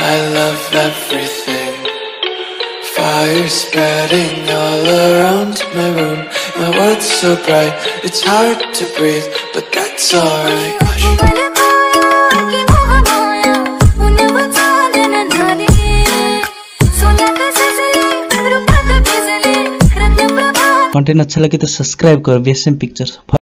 I love everything. Fire spreading all around my room. My world's so bright, it's hard to breathe, but that's alright. Content अच्छा लगे तो subscribe करो BSM pictures.